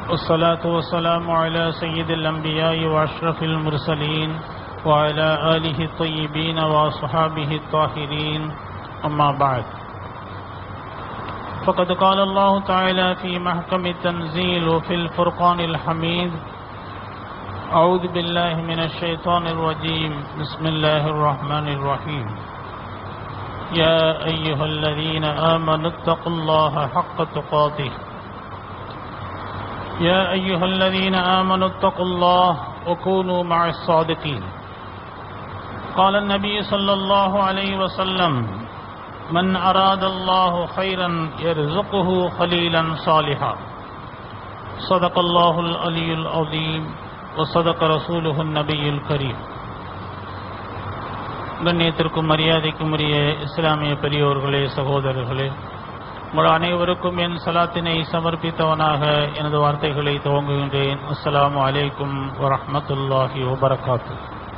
والصلاة والسلام على سيد الأنبياء وأشرف المرسلين وعلى آله الطيبين وأصحابه الطاهرين أما بعد فقد قال الله تعالى في محكم التنزيل وفي الفرقان الحميد أعوذ بالله من الشيطان الرجيم بسم الله الرحمن الرحيم يا أيها الذين آمنوا اتقوا الله حق تقاته يا أيها الذين آمنوا اتقوا الله وكونوا مع الصادقين قال النبي صلى الله عليه وسلم من أراد الله خيرا يرزقه خليلا صالحا صدق الله العلي العظيم وصدق رسوله النبي الكريم. கண்ணியத்திற்கும் மரியாதைக்கும் உரிய இஸ்லாமிய பெரியோர்களே, சகோதரர்களே, உங்கள் அனைவருக்கும் என் சலாத்தினை சமர்ப்பித்தவனாக எனது வார்த்தைகளை துவங்குகின்றேன். அஸ்ஸலாமு அலைக்கும் வரஹ்மத்துல்லாஹி வபரகாத்து.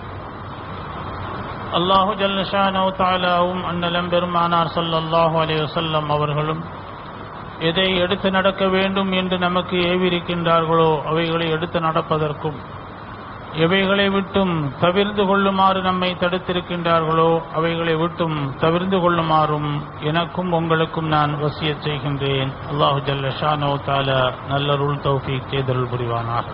அல்லாஹு ஜல்ல ஷானஹு தஆலாவும் அன்னலம் பெருமானார் ஸல்லல்லாஹு அலைஹி வஸல்லம் அவர்களும் எதை எடுத்து நடக்க வேண்டும் என்று நமக்கு ஏவிருக்கின்றார்களோ அவைகளை எடுத்து நடப்பதற்கும், எவைகளை விட்டும் தவிர்ந்து கொள்ளுமாறு நம்மை தடுத்திருக்கின்றார்களோ அவைகளை விட்டும் தவிர்ந்து கொள்ளுமாறும் எனக்கும் உங்களுக்கும் நான் வசியத் செய்கின்றேன். அல்லாஹு ஜல்ல ஷானஹு தஆலா நல்லருள் தௌஃபீக் செய்தருள் புரிவானாக.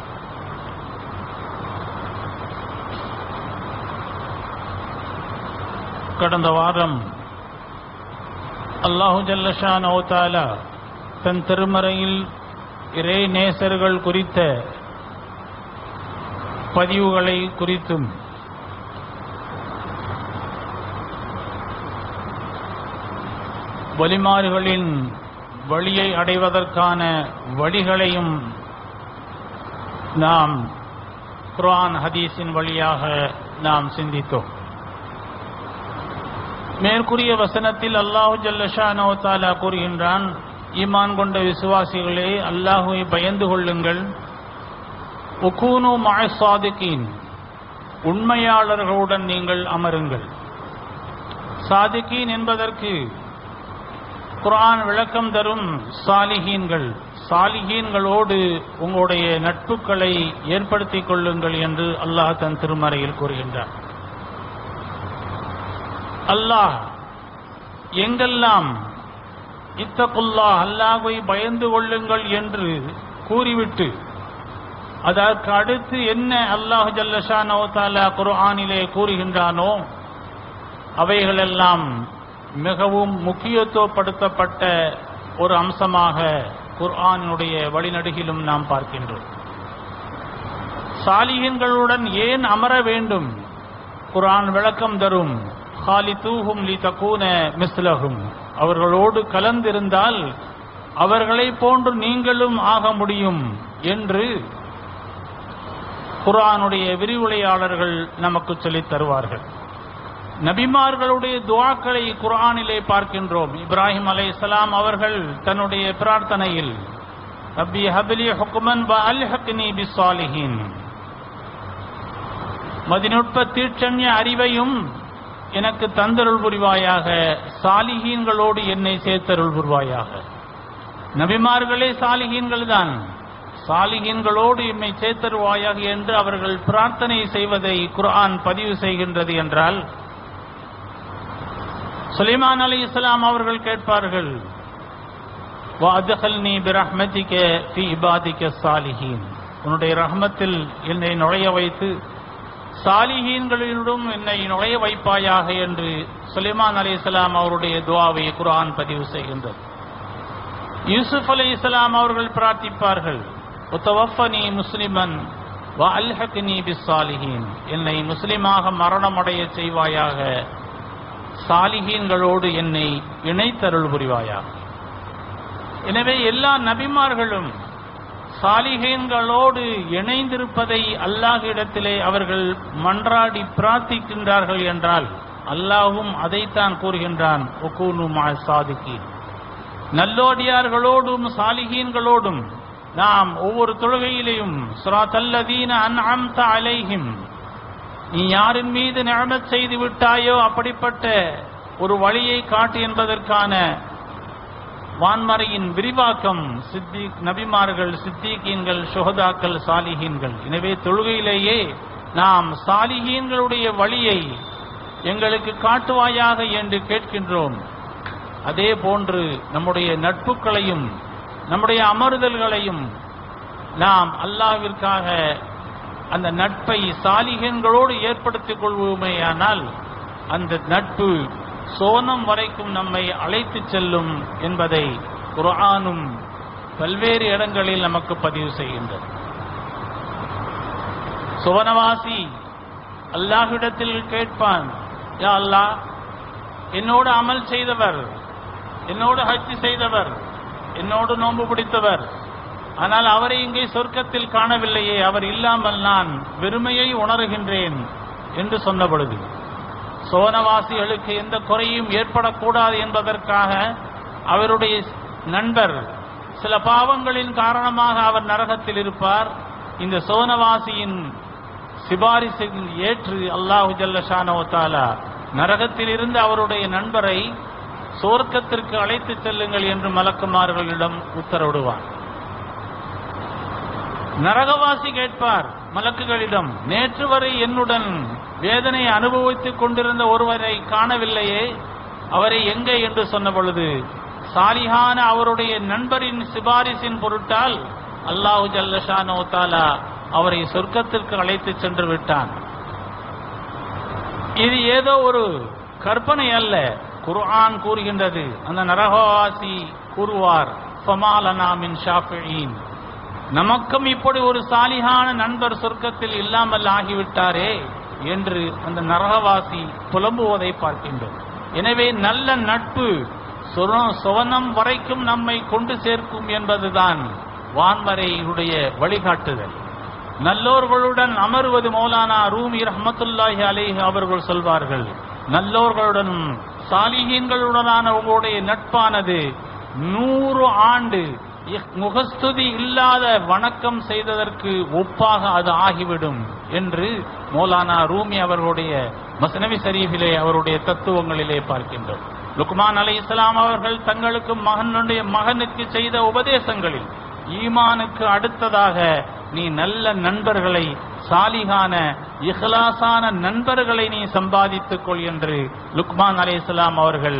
கடந்த வாரம் அல்லாஹு ஜல்ல ஷானஹு தஆலா தன் திருமறையில் இறை நேசர்கள் குறித்த பதிவுகளை குறித்தும் வழிமாறுகளின் வழியை அடைவதற்கான வழிகளையும் நாம் குர்ஆன் ஹதீஸின் வழியாக நாம் சிந்தித்தோம். மேற்கூறிய வசனத்தில் அல்லாஹு ஜல்ல ஷானஹு தஆலா கூறுகின்றான், ஈமான் கொண்ட விசுவாசிகளே, அல்லாஹுவை பயந்து கொள்ளுங்கள். உகூனு மஅ ஸாதிகீன், உண்மையாளர்களுடன் நீங்கள் அமருங்கள். சாதிகீன் என்பதற்கு குர்ஆன் விளக்கம் தரும் சாலிஹீன்கள், சாலிஹீன்களோடு உங்களுடைய நட்புகளை ஏற்படுத்திக் கொள்ளுங்கள் என்று அல்லாஹ் தன் திருமறையில் கூறுகின்றார். அல்லாஹ் எங்கெல்லாம் இத்தகுல்லாஹ், அல்லாஹ்வை பயந்து கொள்ளுங்கள் என்று கூறிவிட்டு அதற்கு அடுத்து என்ன அல்லாஹ் ஜல்ல ஷானஹு தஆலா குர்ஆனிலே கூறுகின்றானோ அவைகளெல்லாம் மிகவும் முக்கியத்துவப்படுத்தப்பட்ட ஒரு அம்சமாக குர்ஆனுடைய வழிநடுகிலும் நாம் பார்க்கின்றோம். சாலிஹீன்களுடன் ஏன் அமர வேண்டும்? குர்ஆன் விளக்கம் தரும், ஹாலிதூஹும் லிதகூன மிஸ்லஹும், அவர்களோடு கலந்திருந்தால் அவர்களை போன்று நீங்களும் ஆக முடியும் என்று குர்ஆனுடைய விரிவுரையாளர்கள் நமக்கு சொல்லித் தருவார்கள். நபிமார்களுடைய துஆக்களை குர்ஆனிலே பார்க்கின்றோம். இப்ராஹிம் அலைஹிஸ்ஸலாம் அவர்கள் தன்னுடைய பிரார்த்தனையில் ரப்பி ஹப்லி ஹுக்மன் வ அல்ஹிக்னி பிஸ்ஸாலிஹீன், மதிநுட்ப தீட்சண்ய அறிவையும் எனக்கு தந்தருள் புரிவாயாக, சாலிஹீன்களோடு என்னை சேர்த்தருள் புரிவாயாக. நபிமார்களே சாலிஹீன்கள் தான், சாலிஹீன்களோடு எம்மை சேர்த்தருவாயாக என்று அவர்கள் பிரார்த்தனை செய்வதை குர்ஆன் பதிவு செய்கின்றது. என்றால் சுலைமான் அலைஹிஸ்ஸலாம் அவர்கள் கேட்பார்கள், வஅத்கில்னி பிரஹ்மதிக ஃபீ இபாதிக ஸாலிஹீன், உன்னுடைய ரஹ்மத்தில் என்னை நுழைய வைத்து சாலிஹீன்களிடம் என்னை நுழைய வைப்பாயாக என்று சுலைமான் அலைஹிஸ்ஸலாம் அவருடைய துஆவை குர்ஆன் பதிவு செய்கின்றது. யூசுப் அலைஹிஸ்ஸலாம் அவர்கள் பிரார்த்திப்பார்கள், உத்தவஃபனி முஸ்லிமன் வ அல்ஹக்னி பிஸ்ஸாலிஹீன், என்னை முஸ்லிமாக மரணமடைய செய்வாயாக, சாலிஹீன்களோடு என்னை இணைத்தருள் புரிவாயாக. எனவே எல்லா நபிமார்களும் சாலிஹீன்களோடு இணைந்திருப்பதை அல்லாஹ்விடத்திலே அவர்கள் மன்றாடி பிரார்த்திக்கின்றார்கள் என்றால் அல்லாஹ்வும் அதைத்தான் கூறுகின்றான், உகூனு மஅ ஸாதிகீன், நல்லோடியார்களோடும் சாலிஹீன்களோடும் நாம் ஒவ்வொரு தொழுகையிலேயும் ஸிராத்தல்லதீன அன்அம்த அலைஹிம், நீ யாரின் மீது நிஅமத் செய்து விட்டாயோ அப்படிப்பட்ட ஒரு வழியை காட்டு என்பதற்கான வான்மறையின் விரிவாக்கம் நபிமார்கள், சித்திகீன்கள், சுஹதாக்கள், சாலிஹீன்கள். எனவே தொழுகையிலேயே நாம் சாலிஹீன்களுடைய வழியை எங்களுக்கு காட்டுவாயாக என்று கேட்கின்றோம். அதே போன்று நம்முடைய நட்புகளையும் நம்முடைய அமர்தல்களையும் நாம் அல்லாஹ்விற்காக அந்த நட்பை சாலிஹீன்களோடு ஏற்படுத்திக் கொள்வோமேயானால் அந்த நட்பு சோனம் வரைக்கும் நம்மை அழைத்து செல்லும் என்பதை குர்ஆனும் பல்வேறு இடங்களில் நமக்கு பதிவு செய்கின்றது. சுவனவாசி அல்லாஹ்விடத்தில் கேட்பான், யா அல்லாஹ், என்னோடு அமல் செய்தவர், என்னோடு ஹஜ் செய்தவர், என்னோடு நோன்பு பிடித்தவர், ஆனால் அவரை இங்கே சொர்க்கத்தில் காணவில்லையே, அவர் இல்லாமல் நான் வெறுமையை உணர்கின்றேன் என்று சொன்ன பொழுது சோனவாசிகளுக்கு எந்த குறையும் ஏற்படக்கூடாது என்பதற்காக அவருடைய நண்பர் சில பாவங்களின் காரணமாக அவர் நரகத்தில் இருப்பார். இந்த சோனவாசியின் சிபாரிசை ஏற்று அல்லாஹு ஜல்ல ஷானஹு தஆலா நரகத்தில் இருந்து அவருடைய நண்பரை சொர்க்கத்திற்கு அழைத்து செல்லுங்கள் என்று மலக்குமார்களிடம் உத்தரவிடுவார். நரகவாசி கேட்பார் மலக்குகளிடம், நேற்று வரை என்னுடன் வேதனை அனுபவித்துக் கொண்டிருந்த ஒருவரை காணவில்லையே, அவரை எங்கே என்று சொன்ன பொழுது சாலிஹான அவருடைய நண்பரின் சிபாரிசின் பொருட்டால் அல்லாஹு ஜல்ல ஷானஹு தஆலா அவரை சொர்க்கத்திற்கு அழைத்து சென்று விட்டான். இது ஏதோ ஒரு கற்பனை அல்ல, குர்ஆன் கூறுகின்றது. அந்த நரகவாசி கூறுவார், ஃபமாலனா மின் ஷாஃபிஈன், நமக்கும் இப்படி ஒரு சாலிஹான நண்பர் சொர்க்கத்தில் இல்லாமல் ஆகிவிட்டாரே என்று அந்த நரகவாசி புலம்புவதை பார்க்கின்றோம். எனவே நல்ல நட்பு சுவனம் வரைக்கும் நம்மை கொண்டு சேர்க்கும் என்பதுதான் வான்மறையுடைய வழிகாட்டுதல். நல்லோர்களுடன் அமர்வது மௌலானா ரூமி ரஹ்மத்துல்லாஹி அலைஹி அவர்கள் சொல்வார்கள், நல்லோர்களுடனும் சாலிஹீன்களுடனான உங்களுடைய நட்பானது 100 ஆண்டு முகஸ்துதி இல்லாத வணக்கம் செய்ததற்கு ஒப்பாக அது ஆகிவிடும் என்று மௌலானா ரூமி அவர்களுடைய மஸ்னவி ஷரீஃபிலே அவருடைய தத்துவங்களிலே பார்க்கின்றோம். லுக்மான் அலைஹிஸ்ஸலாம் அவர்கள் தங்களுக்கு மகனுக்கு செய்த உபதேசங்களில் ஈமானுக்கு அடுத்ததாக நீ நல்ல நண்பர்களை, சாலிகான இஹ்லாசான நண்பர்களை நீ சம்பாதித்துக் கொள் என்று லுக்மான் அலைஹிஸ்ஸலாம் அவர்கள்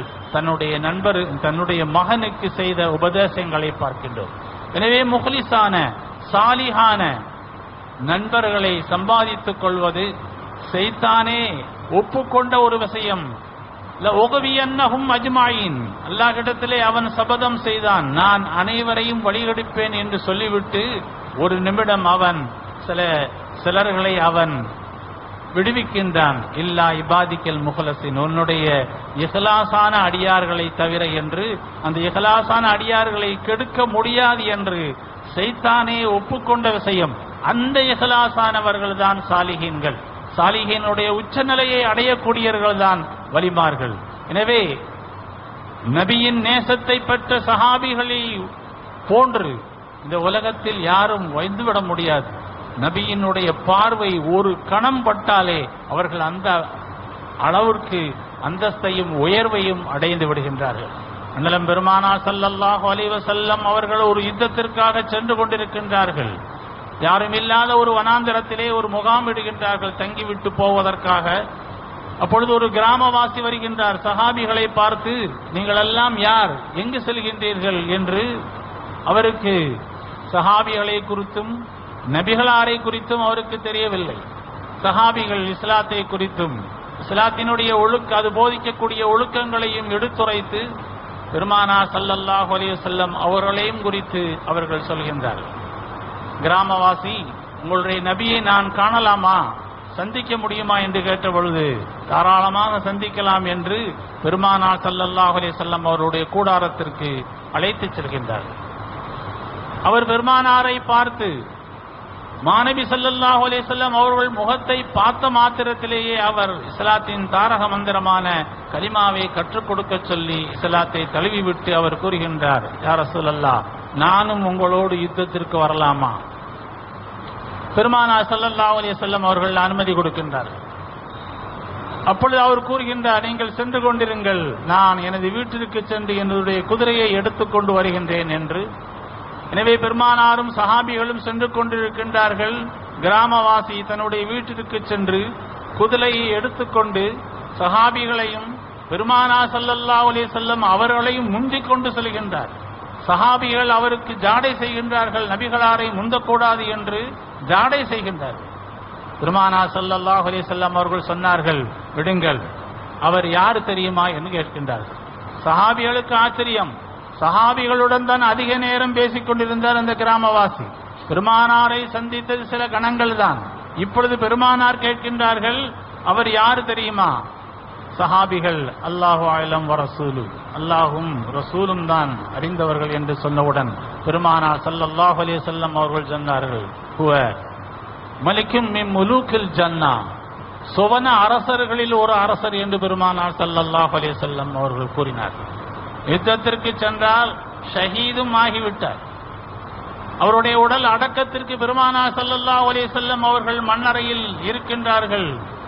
தன்னுடைய மகனுக்கு செய்த உபதேசங்களை பார்க்கின்றோம். எனவே முஹ்லிஸான சாலிஹான நண்பர்களை சம்பாதித்துக் கொள்வது ஷைத்தானே ஒப்புக்கொண்ட ஒரு விஷயம். லஉகவியன்னஹும் அஜ்மாயின், அல்லாஹ்விடத்திலே அவன் சபதம் செய்தான், நான் அனைவரையும் வழிகெடுப்பேன் என்று சொல்லிவிட்டு ஒரு நிமிடம் அவன் சிலர்களை அவன் விடுவிக்கின்றான். இல்லா இபாதிக்கல் முஹ்லஸின், உன்னுடைய இஹ்லாசான அடியார்களை தவிர என்று. அந்த இஹ்லாசான அடியார்களை கெடுக்க முடியாது என்று ஷைத்தானே ஒப்புக்கொண்ட விஷயம். அந்த இஹ்லாசானவர்கள் தான் சாலிஹீன்கள். சாலிஹீனுடைய உச்சநிலையை அடையக்கூடியவர்கள் தான் வலிமார்கள். எனவே நபியின் நேசத்தை பெற்ற சஹாபிகளை போன்று இந்த உலகத்தில் யாரும் வந்துவிட முடியாது. நபியினுடைய பார்வை ஒரு கணம் பட்டாலே அவர்கள் அந்த அளவிற்கு அந்தஸ்தையும் உயர்வையும் அடைந்து விடுகின்றார்கள். அண்ணலம் பெருமானார் ஸல்லல்லாஹு அலைஹி வஸல்லம் அவர்கள் ஒரு யுத்தத்திற்காக சென்று கொண்டிருக்கின்றார்கள். யாரும் இல்லாத ஒரு வனாந்திரத்திலே ஒரு முகாம் இடுகின்றார்கள் தங்கிவிட்டு போவதற்காக. அப்பொழுது ஒரு கிராமவாசி வருகின்றார். சஹாபிகளை பார்த்து, நீங்கள் எல்லாம் யார், எங்கு செல்கின்றீர்கள் என்று அவருக்கு சஹாபிகளை குறித்தும் நபிகளாரை குறித்தும் அவருக்கு தெரியவில்லை. சஹாபிகள் இஸ்லாத்தை குறித்தும் இஸ்லாத்தினுடைய அது போதிக்கக்கூடிய ஒழுக்கங்களையும் எடுத்துரைத்து பெருமானார் ஸல்லல்லாஹு அலைஹி வஸல்லம் அவர்களையும் குறித்து அவர்கள் சொல்கின்றார்கள். கிராமவாசி, உங்களுடைய நபியை நான் காணலாமா, சந்திக்க முடியுமா என்று கேட்ட பொழுது தாராளமாக சந்திக்கலாம் என்று பெருமானார் ஸல்லல்லாஹு அலைஹி வஸல்லம் அவருடைய கூடாரத்திற்கு அழைத்து செல்கின்றார்கள். அவர் பெருமானாரை பார்த்து, மாநபி ஸல்லல்லாஹு அலைஹி வஸல்லம் அவர்கள் முகத்தை பார்த்த மாத்திரத்திலேயே அவர் இஸ்லாத்தின் தாரக மந்திரமான கலிமாவை கற்றுக் கொடுக்க சொல்லி இஸ்லாத்தை தழுவிவிட்டு அவர் கூறுகின்றார், யா ரசூலல்லாஹ், நானும் உங்களோடு யுத்தத்திற்கு வரலாமா? பெருமானார் ஸல்லல்லாஹு அலைஹி வஸல்லம் அவர்கள் அனுமதி கொடுக்கின்றார்கள். அப்பொழுது அவர் கூறுகின்றார், நீங்கள் சென்று கொண்டிருங்கள், நான் எனது வீட்டிற்கு சென்று என்னுடைய குதிரையை எடுத்துக்கொண்டு வருகின்றேன் என்று. எனவே பெருமானாரும் சஹாபிகளும் சென்று கொண்டிருக்கின்றார்கள். கிராமவாசி தன்னுடைய வீட்டிற்கு சென்று குதிரையை எடுத்துக்கொண்டு சஹாபிகளையும் பெருமானார் ஸல்லல்லாஹு அலைஹி வஸல்லம் அவர்களையும் முந்திக் கொண்டு செல்கின்றார். சஹாபிகள் அவருக்கு ஜாடை செய்கின்றார்கள், நபிகளாரை முந்தக்கூடாது என்று ஜாடை செய்கின்றார்கள். பெருமானார் ஸல்லல்லாஹு அலைஹி வஸல்லம் அவர்கள் சொன்னார்கள், விடுங்கள், அவர் யார் தெரியுமா என்று கேட்கின்றார்கள். சஹாபிகளுக்கு ஆச்சரியம். சஹாபிகளுடன் தான் அதிக நேரம் பேசிக் கொண்டிருந்தார் அந்த கிராமவாசி. பெருமானாரை சந்தித்தது சில கணங்கள் தான். இப்பொழுது பெருமானார் கேட்கின்றார்கள், அவர் யார் தெரியுமா? சஹாபிகள் அல்லாஹு அலம் வ ரசூலு, அல்லாஹும் ரசூலும் தான் அறிந்தவர்கள் என்று சொன்னவுடன் பெருமானார் ஸல்லல்லாஹு அலைஹி வஸல்லம் அவர்கள் சொன்னார்கள், ஹுவ மலிக்கும் மின் முலூக்கில் ஜன்னா, சுவன அரசர்களில் ஒரு அரசர் என்று பெருமானார் ஸல்லல்லாஹு அலைஹி வஸல்லம் அவர்கள் கூறினார்கள். யுத்தத்திற்கு சென்றால் ஷஹீதும் ஆகிவிட்டார். அவருடைய உடல் அடக்கத்திற்கு பெருமானார் ஸல்லல்லாஹு அலைஹி வஸல்லம் அவர்கள் மண்ணறையில் இருக்கின்றார்கள்.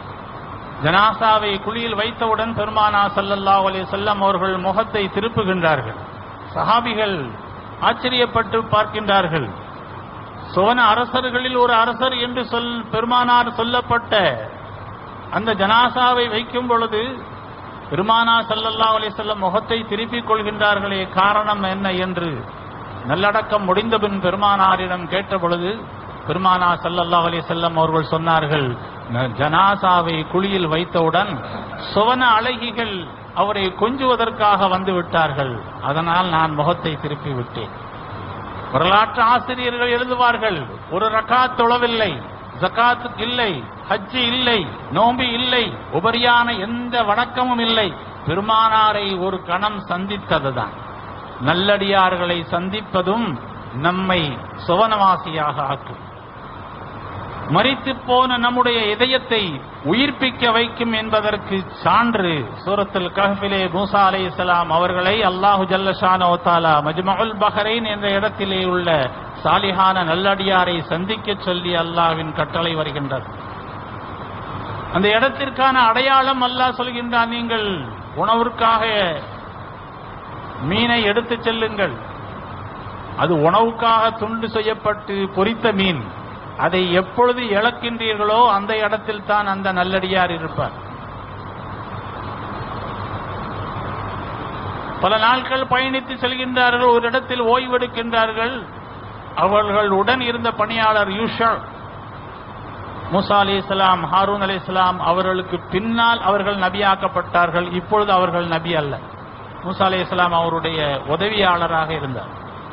ஜனாசாவை குழியில் வைத்தவுடன் பெருமானார் ஸல்லல்லாஹு அலைஹி வஸல்லம் அவர்கள் முகத்தை திருப்புகின்றார்கள். சஹாபிகள் ஆச்சரியப்பட்டு பார்க்கின்றார்கள். சுவன அரசர்களில் ஒரு அரசர் என்று பெருமானார் சொல்லப்பட்ட அந்த ஜனாசாவை வைக்கும் பொழுது பெருமானார் ஸல்லல்லாஹு அலைஹி வஸல்லம் முகத்தை திருப்பிக் கொள்கின்றார்களே, காரணம் என்ன என்று நல்லடக்கம் முடிந்தபின் பெருமானாரிடம் கேட்ட பொழுது பெருமானார் ஸல்லல்லாஹு அலைஹி வஸல்லம் அவர்கள் சொன்னார்கள், ஜனாசாவை குழியில் வைத்தவுடன் சுவன அழகிகள் அவரை கொஞ்சுவதற்காக வந்து விட்டார்கள், அதனால் நான் முகத்தை திருப்பி விட்டேன். வரலாற்று ஆசிரியர்கள் எழுதுவார்கள், ஒரு ரகாத் தொழவில்லை, ஜகாத் இல்லை, ஹஜ்ஜி இல்லை, நோம்பி இல்லை, உபரியான எந்த வணக்கமும் இல்லை, பெருமானாரை ஒரு கணம் சந்தித்ததுதான். நல்லடியார்களை சந்திப்பதும் நம்மை சுவனவாசியாக ஆக்கும். மரித்து போன நம்முடைய இதயத்தை உயிர்ப்பிக்க வைக்கும் என்பதற்கு சான்று சூரத்துல் கஹ்ஃபிலே மூசா அலைஹிஸ்ஸலாம் அவர்களை அல்லாஹு ஜல்ல ஷானஹு தஆலா மஜ்மஉல் பஹரைன் என்ற இடத்திலே உள்ள சாலிஹான நல்லடியாரை சந்திக்க சொல்லி அல்லாஹ்வின் கட்டளை வருகின்றது. அந்த இடத்திற்கான அடையாளம் அல்லாஹ் சொல்கின்றான், நீங்கள் உணவிற்காக மீனை எடுத்துச் செல்லுங்கள், அது உணவுக்காக துண்டு செய்யப்பட்டு பொரித்த மீன், அதை எப்பொழுது இழக்கின்றீர்களோ அந்த இடத்தில் தான் அந்த நல்லடியார் இருப்பார். பல நாட்கள் பயணித்து செல்கின்றார்கள், ஒரு இடத்தில் ஓய்வெடுக்கின்றார்கள். அவர்களுடன் இருந்த பணியாளர் யூஷா, மூசா அலைஹிஸ்ஸலாம், ஹாரூன் அலைஹிஸ்ஸலாம் அவர்களுக்கு பின்னால் அவர்கள் நபியாக்கப்பட்டார்கள். இப்பொழுது அவர்கள் நபி அல்ல. மூசா அலைஹிஸ்ஸலாம் அவருடைய உதவியாளராக இருந்தார்.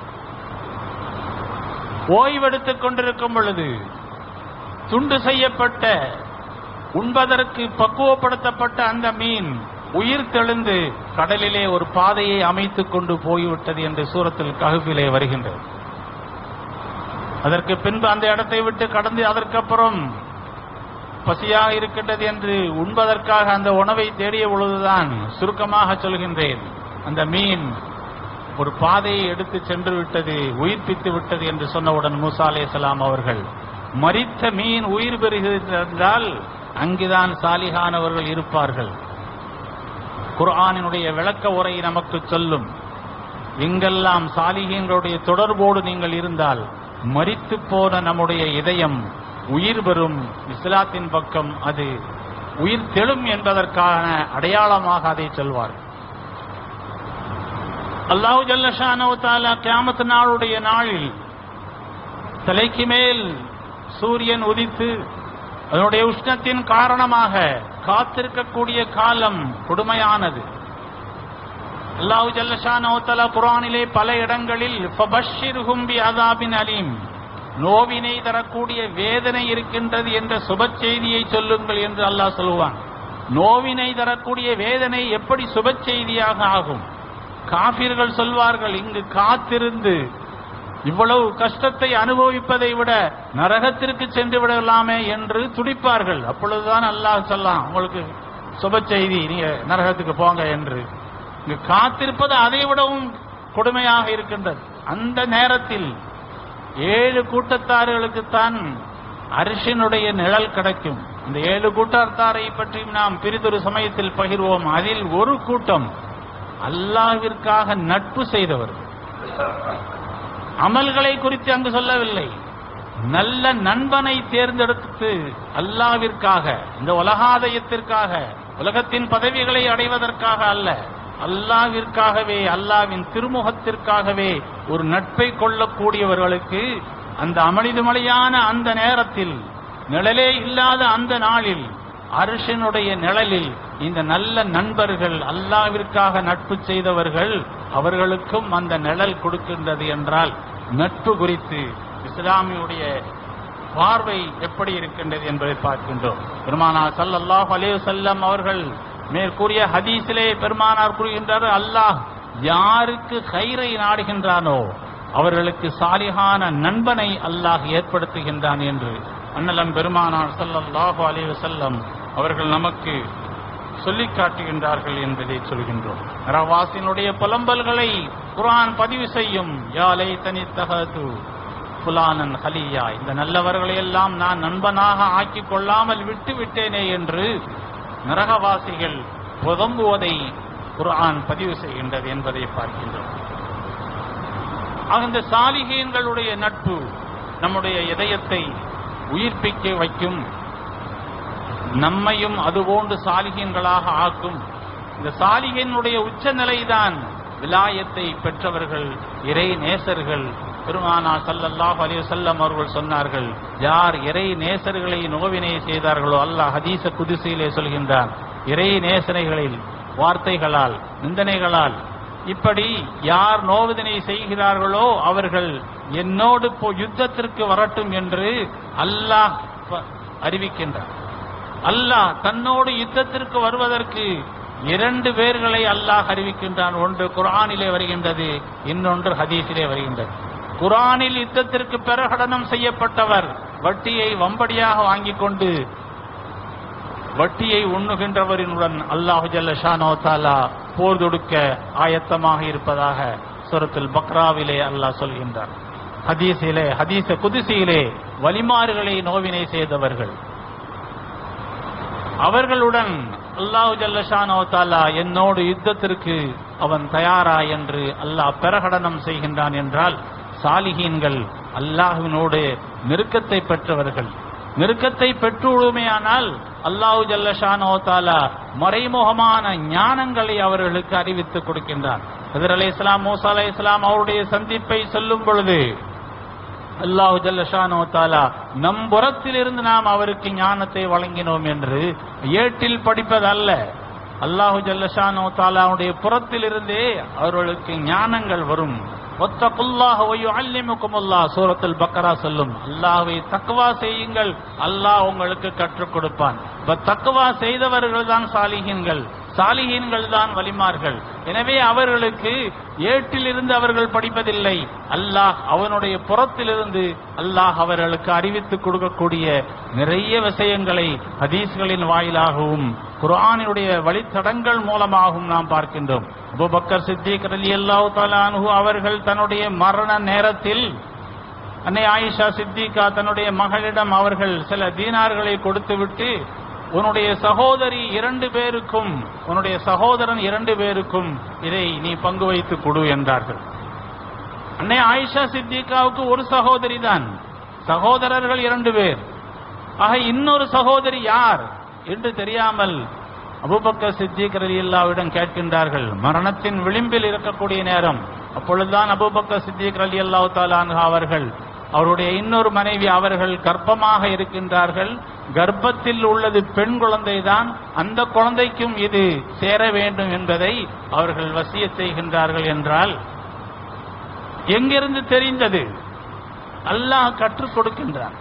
ஓய்வெடுத்துக் கொண்டிருக்கும் பொழுது துண்டு செய்யப்பட்ட உண்பதற்கு பக்குவப்படுத்தப்பட்ட அந்த மீன் உயிர் தெழுந்து கடலிலே ஒரு பாதையை அமைத்துக் கொண்டு போய்விட்டது என்று சூரத்துல் கஹ்ஃபிலே வருகின்றது. அதற்கு பின்பு அந்த இடத்தை விட்டு கடந்து அதற்கப்புறம் பசியாக இருக்கின்றது என்று உண்பதற்காக அந்த உணவை தேடிய பொழுதுதான், சுருக்கமாக சொல்கின்றேன், அந்த மீன் ஒரு பாதையை எடுத்து சென்று விட்டது, உயிர்ப்பித்து விட்டது என்று சொன்னவுடன் மூசா அலைஹிஸ்ஸலாம் அவர்கள், மரித்த மீன் உயிர் பெறுகிறது என்றால் அங்குதான் சாலிஹானவர்கள் இருப்பார்கள். குர்ஆனினுடைய விளக்க உரை நமக்கு சொல்லும், எங்கெல்லாம் சாலிஹீன்களுடைய தொடர்போடு நீங்கள் இருந்தால் மரித்து போன நம்முடைய இதயம் உயிர் பெறும், இஸ்லாத்தின் பக்கம் அது உயிர் தெழும் என்பதற்கான அடையாளமாக அதை சொல்வார்கள். அல்லாஹு ஜல்ல ஷானஹு தஆலா கியாமத் நாளுடைய நாளில் தலைக்கு மேல் சூரியன் உதித்து அதனுடைய உஷ்ணத்தின் காரணமாக காத்திருக்கக்கூடிய காலம் கொடுமையானது. அல்லாஹு ஜல்ல ஷானஹு தஆலா குர்ஆனிலே பல இடங்களில் ஃபபஷ்ஷிர்ஹும் பிஅஸாபின் அலீம், நோவினை தரக்கூடிய வேதனை இருக்கின்றது என்ற சுப செய்தியை சொல்லுங்கள் என்று அல்லாஹ் சொல்லுவான். நோவினை தரக்கூடிய வேதனை எப்படி சுப செய்தியாக ஆகும்? காஃபிர்கள் சொல்வார்கள், இங்கு காத்திருந்து இவ்வளவு கஷ்டத்தை அனுபவிப்பதை விட நரகத்திற்கு சென்று விடலாமே என்று துடிப்பார்கள். அப்பொழுதுதான் அல்லாஹ் சொல்லலாம், உங்களுக்கு சுப செய்தி, நீங்க நரகத்துக்கு போங்க என்று. இங்கு காத்திருப்பது அதை விடவும் கொடுமையாக இருக்கின்றது. அந்த நேரத்தில் 7 கூட்டத்தார்களுக்குத்தான் அரிசினுடைய நிழல் கிடைக்கும். இந்த 7 கூட்டத்தாரை பற்றியும் நாம் பிரிதொரு சமயத்தில் பகிர்வோம். அதில் ஒரு கூட்டம் அல்லாஹ்விற்காக நட்பு செய்தவர். அமல்களை குறித்து அங்கு சொல்லவில்லை, நல்ல நண்பனை தேர்ந்தெடுத்து அல்லாஹ்விற்காக, இந்த உலகாதயத்திற்காக, உலகத்தின் பதவிகளை அடைவதற்காக அல்ல, அல்லாஹ்விற்காகவே, அல்லாஹ்வின் திருமுகத்திற்காகவே ஒரு நட்பை கொள்ளக்கூடியவர்களுக்கு அந்த அமளிதுமலையான அந்த நேரத்தில், நிழலே இல்லாத அந்த நாளில், அர்ஷினுடைய நிழலில் இந்த நல்ல நண்பர்கள், அல்லாஹ்விற்காக நட்பு செய்தவர்கள், அவர்களுக்கும் அந்த நிழல் கொடுக்கின்றது என்றால் நட்பு குறித்து இஸ்லாமியுடைய பார்வை எப்படி இருக்கின்றது என்பதை பார்க்கின்றோம். பெருமானார் ஸல்லல்லாஹு அலைஹி வஸல்லம் அவர்கள் மேற்கூறிய ஹதீஸிலே பெருமானார் கூறுகின்றார், அல்லாஹ் யாருக்கு கைரை நாடுகின்றானோ அவர்களுக்கு சாலிஹான நண்பனை அல்லாஹ் ஏற்படுத்துகின்றான் என்று அண்ணலம் பெருமானார் ஸல்லல்லாஹு அலைஹி வஸல்லம் அவர்கள் நமக்கு சொல்லிக் காட்டுகின்றார்கள் என்பதை சொல்கின்றோம். நரகவாசியினுடைய புலம்பல்களை குர்ஆன் பதிவு செய்யும். யா லைதனி தஹது ஃபுலானன் ஹலியா, இந்த நல்லவர்களை எல்லாம் நான் நண்பனாக ஆக்கிக் கொள்ளாமல் விட்டு விட்டேனே என்று நரகவாசிகள் புதம்புவதை குர்ஆன் பதிவு செய்கின்றது என்பதை பார்க்கின்றோம். அந்த சாலிஹீன்களுடைய நட்பு நம்முடைய இதயத்தை உயிர்ப்பிக்க வைக்கும், நம்மையும் அதுபோன்று சாலிஹீன்களாக ஆக்கும். இந்த சாலிஹீனுடைய உச்ச நிலைதான் விலாயத்தை பெற்றவர்கள், இறை நேசர்கள். பெருமானார் ஸல்லல்லாஹு அலைஹி வஸல்லம் அவர்கள் சொன்னார்கள், யார் இறை நேசர்களை நோவினை செய்தார்களோ, அல்லாஹ் ஹதீஸ குதுசியிலே சொல்கின்றான், இறை நேசனைகளில் வார்த்தைகளால், நிந்தனைகளால் இப்படி யார் நோவினை செய்கிறார்களோ அவர்கள் என்னோடு யுத்தத்திற்கு வரட்டும் என்று அல்லாஹ் அறிவிக்கின்றார். அல்லாஹ் தன்னோடு யுத்தத்திற்கு வருவதற்கு 2 பேர்களை அல்லாஹ் அறிவிக்கின்றான். ஒன்று குர்ஆனிலே வருகின்றது, இன்னொன்று ஹதீஸிலே வருகின்றது. குர்ஆனில் யுத்தத்திற்கு பிரகடனம் செய்யப்பட்டவர் வட்டியை வம்படியாக வாங்கிக் கொண்டு வட்டியை உண்ணுகின்றவரினுடன் அல்லாஹு ஜல்ல ஷானஹு தஆலா போர் தொடுக்க ஆயத்தமாக இருப்பதாக சூரத்துல் பக்ராவிலே அல்லாஹ் சொல்கின்றார். ஹதீஸிலே, ஹதீஸ குதுசியிலே வலிமார்களை நோவினை செய்தவர்கள், அவர்களுடன் அல்லாஹு ஜல்ல ஷானஹு தஆலா என்னோடு யுத்தத்திற்கு அவன் தயாரா என்று அல்லாஹ் பிரகடனம் செய்கின்றான் என்றால், சாலிஹீன்கள் அல்லாஹ்வினோடு நெருக்கத்தை பெற்றவர்கள். நெருக்கத்தை பெற்றுள்ளமையானால் அல்லாஹு ஜல்ல ஷானஹு தஆலா மறைமுகமான ஞானங்களை அவர்களுக்கு அறிவித்துக் கொடுக்கின்றார். ஹிதர் அலைஹிஸ்ஸலாம், மூசா அலைஹிஸ்ஸலாம் அவருடைய சந்திப்பை சொல்லும் பொழுது அல்லாஹு ஜல்ல ஷானஹு தஆலா நம் புறத்திலிருந்து நாம் அவருக்கு ஞானத்தை வழங்கினோம் என்று ஏட்டில் படிப்பதல்ல, அல்லாஹு ஜல்ல ஷானஹு தஆலாவுடைய புறத்திலிருந்தே அவர்களுக்கு ஞானங்கள் வரும். வத்தகுல்லாஹ வயுஅல்லிமுகுமுல்லாஹ் சூரத்துல் பக்ரா சொல்லும், அல்லாஹ்வை தக்வா செய்யுங்கள், அல்லாஹ் உங்களுக்கு கற்றுக் கொடுப்பான். தக்வா செய்தவர்கள் தான் சாலிஹீன்கள், சாலிஹீன்கள் தான் வலிமார்கள். எனவே அவர்களுக்கு ஏட்டிலிருந்து அவர்கள் படிப்பதில்லை, அல்லாஹ் அவனுடைய புறத்திலிருந்து அல்லாஹ் அவர்களுக்கு அறிவித்துக் கொடுக்கக்கூடிய நிறைய விஷயங்களை ஹதீஸ்களின் வாயிலாகவும் குர்ஆனுடைய வழித்தடங்கள் மூலமாகவும் நாம் பார்க்கின்றோம். அபூபக்கர் சித்திக் ரலியல்லாஹு தஆலா அன்ஹு அவர்கள் தன்னுடைய மரண நேரத்தில் அன்னை ஆயிஷா சித்திகா தன்னுடைய மகளிடம் அவர்கள் சில தீனார்களை கொடுத்துவிட்டு, உன்னுடைய சகோதரி 2 பேருக்கும், உன்னுடைய சகோதரன் 2 பேருக்கும் இதை நீ பங்கு வைத்து கொடு என்றார்கள். அன்னை ஆயிஷா சித்திகாவுக்கு ஒரு சகோதரி தான், சகோதரர்கள் 2 பேர். ஆக இன்னொரு சகோதரி யார் என்று தெரியாமல் அபூபக்கர் சித்திக் ரலியல்லாஹுவிடம் கேட்கின்றார்கள். மரணத்தின் விளிம்பில் இருக்கக்கூடிய நேரம். அப்பொழுதுதான் அபூபக்கர் சித்திக் ரலியல்லாஹு தஆலா அன்ஹு அவர்கள், அவருடைய இன்னொரு மனைவி அவர்கள் கர்ப்பமாக இருக்கின்றார்கள். கர்ப்பத்தில் உள்ளது பெண் குழந்தைதான், அந்த குழந்தைக்கும் இது சேர வேண்டும் என்பதை அவர்கள் வசியத் செய்கின்றார்கள் என்றால் எங்கிருந்து தெரிந்தது? அல்லாஹ் கற்றுக் கொடுக்கின்றான்.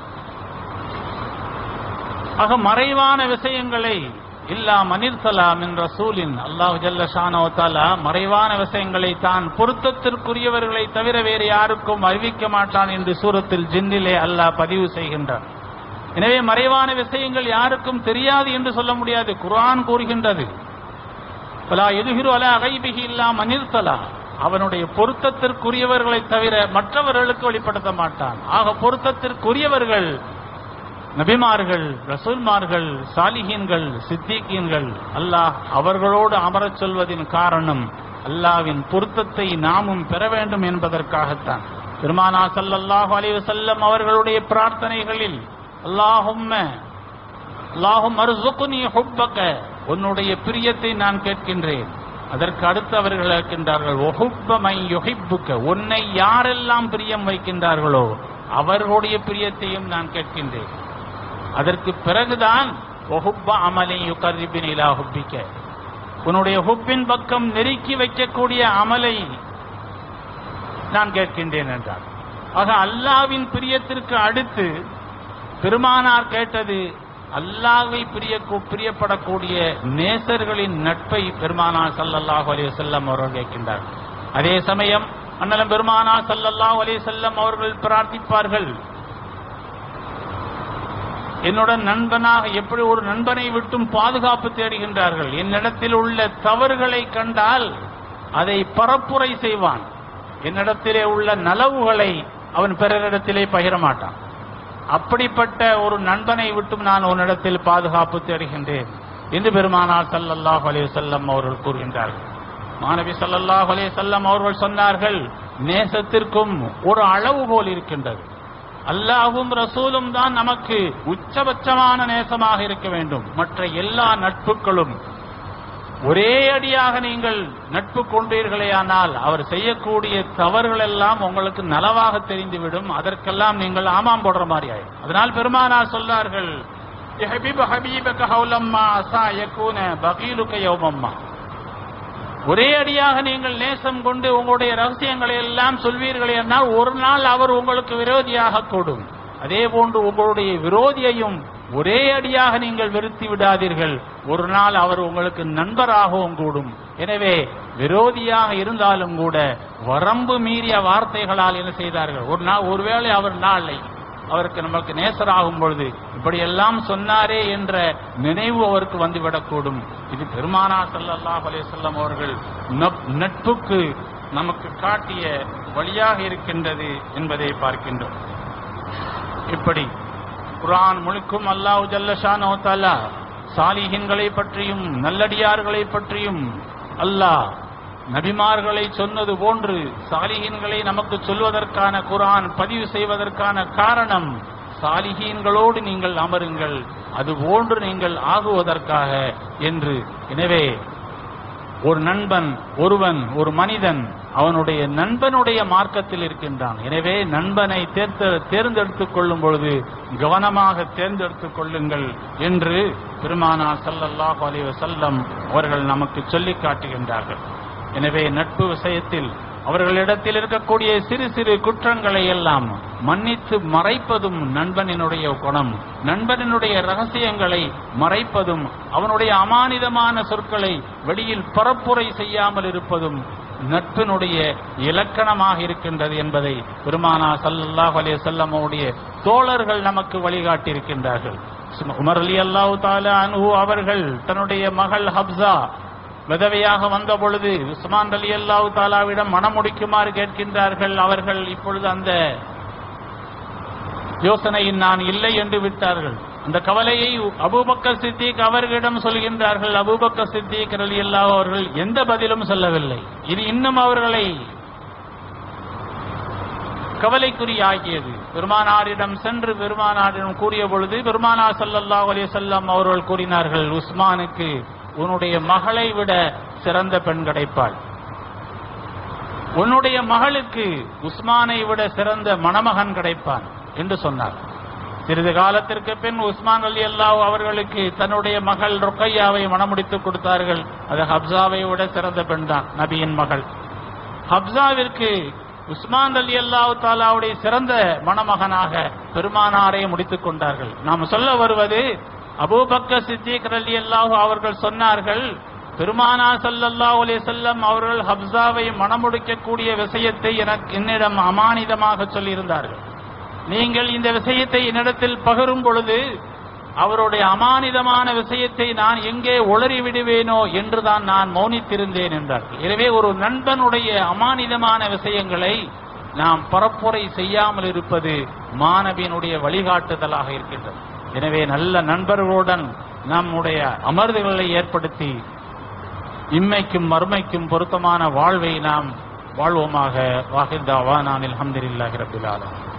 ஆக மறைவான விஷயங்களை இல்லா மனிர்சலா மின் ரசூலின், அல்லாஹு ஜல்ல ஷானஹு தஆலா மறைவான விஷயங்களை தான் பொருத்தத்திற்குரியவர்களை தவிர வேறு யாருக்கும் அறிவிக்க மாட்டான் என்று சூரத்துல் ஜின்னிலே அல்லாஹ் பதிவு செய்கின்றார். எனவே மறைவான விஷயங்கள் யாருக்கும் தெரியாது என்று சொல்ல முடியாது. குர்ஆன் கூறுகின்றது, ஃபலா யுத்ஹிரு அலா கைபிஹி இல்லா மனிர்சலா, அவனுடைய பொருத்தத்திற்குரியவர்களை தவிர மற்றவர்களுக்கு வெளிப்படுத்த மாட்டான். ஆக பொருத்தத்திற்குரியவர்கள் நபிமார்கள், ரசூல்மார்கள், சாலிஹீன்கள், சித்திகீன்கள் அல்லாஹ் அவர்களோடு அமரச் சொல்வதின் காரணம் அல்லாஹ்வின் பொருத்தத்தை நாமும் பெற வேண்டும் என்பதற்காகத்தான். பெருமானா ஸல்லல்லாஹு அலைஹி வஸல்லம் அவர்களுடைய பிரார்த்தனைகளில் அல்லாஹும்ம அர்ஸுக்னி ஹுப்பக, உன்னுடைய பிரியத்தை நான் கேட்கின்றேன். அதற்கு அடுத்து அவர்கள் கேட்கின்றார்கள் வஹுப்ப மன் யுஹிப்புக, உன்னை யாரெல்லாம் பிரியம் வைக்கின்றார்களோ அவர்களுடைய பிரியத்தையும் நான் கேட்கின்றேன். அதற்கு பிறகுதான் வஹுப்ப அமலி யுகர்ரிபினி இலா ஹுப்பிக, உன்னுடைய ஹுப்பின் பக்கம் நெருக்கி வைக்கக்கூடிய அமலை நான் கேட்கின்றேன் என்றார். ஆக அல்லாஹ்வின் பிரியத்திற்கு அடுத்து பெருமானார் கேட்டது அல்லாஹ்வை பிரியப்படக்கூடிய நேசர்களின் நட்பை பெருமானார் ஸல்லல்லாஹு அலைஹி வஸல்லம் அவர்கள் கேட்கின்றார். அதே சமயம் அண்ணலம் பெருமானார் ஸல்லல்லாஹு அலைஹி வஸல்லம் அவர்கள் பிரார்த்திப்பார்கள், என்னுடன் நண்பனாக எப்படி ஒரு நண்பனை விட்டும் பாதுகாப்பு தேடுகின்றார்கள். என்னிடத்தில் உள்ள தவறுகளை கண்டால் அதை பரப்புரை செய்வான், என்னிடத்திலே உள்ள நலவுகளை அவன் பிறரிடத்திலே பகிர மாட்டான். அப்படிப்பட்ட ஒரு நண்பனை விட்டும் நான் உன்னிடத்தில் பாதுகாப்பு தேடுகின்றேன் என்று பெருமானார் ஸல்லல்லாஹு அலைஹி வஸல்லம் அவர்கள் கூறுகின்றார்கள். மாநபி ஸல்லல்லாஹு அலைஹி வஸல்லம் அவர்கள் சொன்னார்கள், நேசத்திற்கும் ஒரு அளவுகோல் இருக்கின்றது. அல்லாஹ்வும் ரசூலும் தான் நமக்கு உச்சபட்சமான நேசமாக இருக்க வேண்டும். மற்ற எல்லா நட்புகளும் ஒரே அடியாக நீங்கள் நட்பு கொண்டீர்களேயானால் அவர் செய்யக்கூடிய தவறுகள் எல்லாம் உங்களுக்கு நலவாக தெரிந்துவிடும். அதற்கெல்லாம் நீங்கள் ஆமாம் போடுற மாதிரி ஆயிடும். அதனால் பெருமானார் சொன்னார்கள், ஒரே அடியாக நீங்கள் நேசம் கொண்டு உங்களுடைய ரகசியங்களை எல்லாம் சொல்வீர்களே என்றால் ஒரு நாள் அவர் உங்களுக்கு விரோதியாக கூடும். அதே போன்று உங்களுடைய விரோதியையும் ஒரே அடியாக நீங்கள் வெறுத்து விடாதீர்கள், ஒரு நாள் அவர் உங்களுக்கு நண்பராகவும் கூடும். எனவே விரோதியாக இருந்தாலும் கூட வரம்பு மீறிய வார்த்தைகளால் என்ன செய்தார்கள், ஒருவேளை அவர் நாளை அவருக்கு நமக்கு நேசராகும் பொழுது இப்படியெல்லாம் சொன்னாரே என்ற நினைவு அவருக்கு வந்துவிடக்கூடும். இது பெருமானார் ஸல்லல்லாஹு அலைஹி வஸல்லம் அவர்கள் நட்புக்கு நமக்கு காட்டிய வழியாக இருக்கின்றது என்பதை பார்க்கின்றோம். இப்படி குர்ஆன் முழுக்கும் அல்லாஹ் ஜல்ல ஷானஹு தஆலா சாலிஹீன்களை பற்றியும் நல்லடியார்களை பற்றியும் அல்லாஹ் நபிமார்களை சொன்னது போன்று சாலிஹீன்களை நமக்கு சொல்வதற்கான குர்ஆன் பதிவு செய்வதற்கான காரணம் சாலிஹீன்களோடு நீங்கள் அமருங்கள், அதுபோன்று நீங்கள் ஆகுவதற்காக என்று. எனவே ஒரு நண்பன், ஒரு மனிதன் அவனுடைய நண்பனுடைய மார்க்கத்தில் இருக்கின்றான். எனவே நண்பனை தேர்ந்தெடுத்துக் கொள்ளும் பொழுது கவனமாக தேர்ந்தெடுத்துக் கொள்ளுங்கள் என்று பெருமானார் ஸல்லல்லாஹு அலைஹி வஸல்லம் அவர்கள் நமக்கு சொல்லி காட்டுகின்றார்கள். எனவே நட்பு விஷயத்தில் அவர்களிடத்தில் இருக்கக்கூடிய சிறு சிறு குற்றங்களை எல்லாம் மன்னித்து மறைப்பதும் நண்பனினுடைய குணம். நண்பனினுடைய ரகசியங்களை மறைப்பதும் அவனுடைய அமானிதமான சொற்களை வெளியில் பரப்புரை செய்யாமல் இருப்பதும் நட்பினுடைய இலக்கணமாக இருக்கின்றது என்பதை பெருமானார் ஸல்லல்லாஹு அலைஹி வஸல்லம் அவருடைய தோழர்கள் நமக்கு வழிகாட்டி இருக்கின்றார்கள். உமர் ரலியல்லாஹு தஆலா அன்ஹு அவர்கள் தன்னுடைய மகள் ஹப்ஸா விதவையாக வந்த பொழுது உஸ்மான் ரலியல்லாஹு தஆலாவிடம் மனம் முடிக்குமாறு கேட்கின்றார்கள். அவர்கள் இப்பொழுது அந்த யோசனையில் நான் இல்லை என்று விட்டார்கள். அந்த கவலையை அபூபக்கர் சித்திக் அவர்களிடம் சொல்கின்றார்கள். அபூபக்கர் சித்திக் ரலியல்லாஹு அவர்கள் எந்த பதிலும் சொல்லவில்லை. இது இன்னும் அவர்களை கவலைக்குறியாகியது. பெருமானாரிடம் சென்று பெருமானாரிடம் கூறிய பொழுது பெருமானார் ஸல்லல்லாஹு அலைஹி வஸல்லம் அவர்கள் கூறினார்கள், உஸ்மானுக்கு உன்னுடைய மகளை விட சிறந்த பெண் கிடைப்பாள், உன்னுடைய மகளுக்கு உஸ்மானை விட சிறந்த மணமகன் கிடைப்பான் என்று சொன்னார். சிறிது காலத்திற்கு பின் உஸ்மான் ரலியல்லாஹு அவர்களுக்கு தன்னுடைய மகள் ருக்கையாவை மணமுடித்துக் கொடுத்தார்கள். அது ஹப்ஸாவை விட சிறந்த பெண் தான், நபியின் மகள். ஹப்ஸாவிற்கு உஸ்மான் ரலியல்லாஹு தஆலாவுடைய சிறந்த மணமகனாக பெருமானாரை முடித்துக் கொண்டார்கள். நாம் சொல்ல வருவது, அபூபக்கர் சித்திக் ரலியல்லாஹு அவர்கள் சொன்னார்கள், பெருமானார் ஸல்லல்லாஹு அலைஹி வஸல்லம் அவர்கள் ஹப்ஸாவை மணமுடிக்கக்கூடிய விஷயத்தை என்னிடம் அமானிதமாக சொல்லியிருந்தார்கள். நீங்கள் இந்த விஷயத்தை என்னிடத்தில் பகிரும் பொழுது அவருடைய அமானிதமான விஷயத்தை நான் எங்கே உளறி விடுவேனோ என்றுதான் நான் மௌனித்திருந்தேன் என்றார்கள். எனவே ஒரு நண்பனுடைய அமானிதமான விஷயங்களை நாம் பரப்புரை செய்யாமல் இருப்பது மாணவியினுடைய வழிகாட்டுதலாக இருக்கின்றது. எனவே நல்ல நண்பர்களுடன் நம்முடைய அமர்வுகளை ஏற்படுத்தி இம்மைக்கும் மறுமைக்கும் பொருத்தமான வாழ்வை நாம் வாழ்வோமாக. வாஹிர் தாவானா அல்ஹம்துலில்லாஹி ரப்பில் ஆலமீன்.